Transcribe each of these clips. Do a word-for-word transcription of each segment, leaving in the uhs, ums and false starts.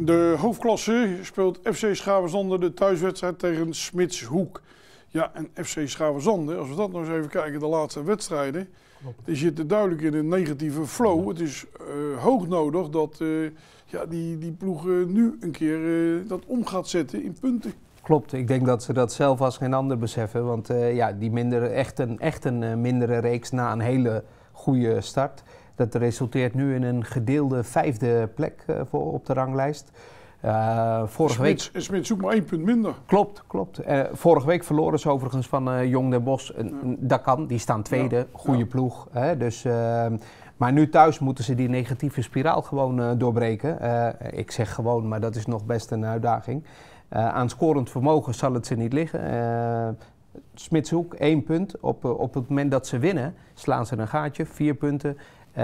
De hoofdklasse speelt F C Schavenzande de thuiswedstrijd tegen Smitshoek. Ja, en F C Schavenzande, als we dat nou eens even kijken, de laatste wedstrijden, Klopt. die zitten duidelijk in een negatieve flow. Het is uh, hoog nodig dat uh, ja, die, die ploeg uh, nu een keer uh, dat om gaat zetten in punten. Klopt, ik denk dat ze dat zelf als geen ander beseffen. Want uh, ja, die mindere, echt een, echt een uh, mindere reeks na een hele goede start. Dat resulteert nu in een gedeelde vijfde plek uh, voor op de ranglijst. Uh, vorige Smits, week... Smits zoekt maar één punt minder. Klopt, klopt. Uh, vorige week verloren ze overigens van uh, Jong Den Bosch. Uh, ja. Dat kan, die staan tweede, ja. goede ja. ploeg. Hè? Dus, uh, maar nu thuis moeten ze die negatieve spiraal gewoon uh, doorbreken. Uh, ik zeg gewoon, maar dat is nog best een uitdaging. Uh, aan scorend vermogen zal het ze niet liggen. Uh, Smitshoek, één punt. Op, uh, op het moment dat ze winnen, slaan ze een gaatje, vier punten. Uh,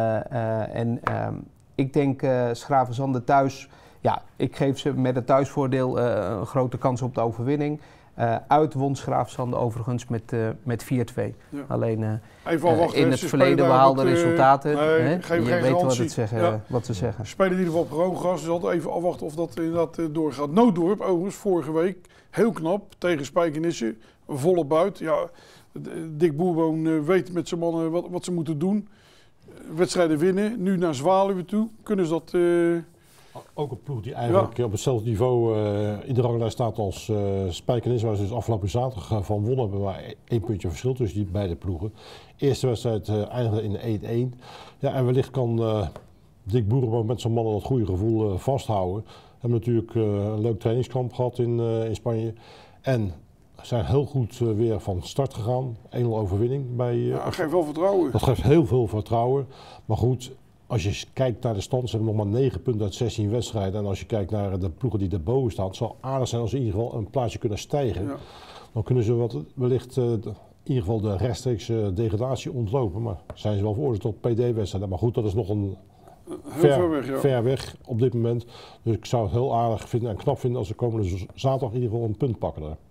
uh, en uh, ik denk uh, Schavenzande thuis, ja, ik geef ze met het thuisvoordeel uh, een grote kans op de overwinning. Uh, uit won Schavenzande overigens met, uh, met vier twee. Ja. Alleen uh, Even wachten, uh, in het verleden behaalde wat, uh, resultaten. Nee, hè? Geef Je geen weet garantie. wat, het zeggen, ja. wat ze zeggen. Spelen in ieder geval op gewoon gras, dus altijd even afwachten of dat inderdaad uh, doorgaat. Nooddorp overigens, vorige week, heel knap, tegen Spijkenisse, volle buit. Ja, Dick Boerboon uh, weet met zijn mannen wat, wat ze moeten doen. Wedstrijden winnen, nu naar Zwaluwe toe. Kunnen ze dat... Uh... Ook een ploeg die eigenlijk ja. op hetzelfde niveau uh, in de ranglijst staat als uh, Spijkenisse, waar ze dus afgelopen zaterdag uh, van wonnen hebben, maar één puntje verschil tussen die beide ploegen. Eerste wedstrijd uh, eindigde in één één. Ja, en wellicht kan uh, Dick Boerboon met zijn mannen dat goede gevoel uh, vasthouden. We hebben natuurlijk uh, een leuk trainingskamp gehad in, uh, in Spanje. En zijn heel goed uh, weer van start gegaan. één nul overwinning. Bij, uh, ja, dat geeft wel vertrouwen. Dat geeft heel veel vertrouwen. Maar goed, als je kijkt naar de stand, ze hebben nog maar negen punten uit zestien wedstrijden. En als je kijkt naar de ploegen die erboven staan, het zal aardig zijn als ze in ieder geval een plaatsje kunnen stijgen. Ja. Dan kunnen ze wat, wellicht uh, de, in ieder geval de rechtstreekse degradatie ontlopen. Maar zijn ze wel veroordeeld tot P D-wedstrijden. Maar goed, dat is nog een Heel ver, ver, weg, ja. ver weg op dit moment. Dus ik zou het heel aardig vinden en knap vinden als ze komende zaterdag in ieder geval een punt pakken daar.